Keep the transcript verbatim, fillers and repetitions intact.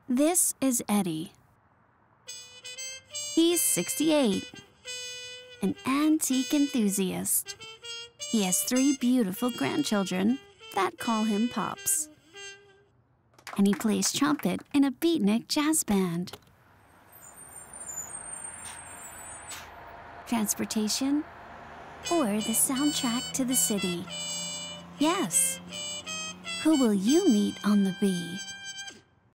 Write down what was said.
This is Eddie. He's sixty-eight, an antique enthusiast. He has three beautiful grandchildren that call him Pops. And he plays trumpet in a beatnik jazz band. Transportation or the soundtrack to the city? Yes. Who will you meet on the bee?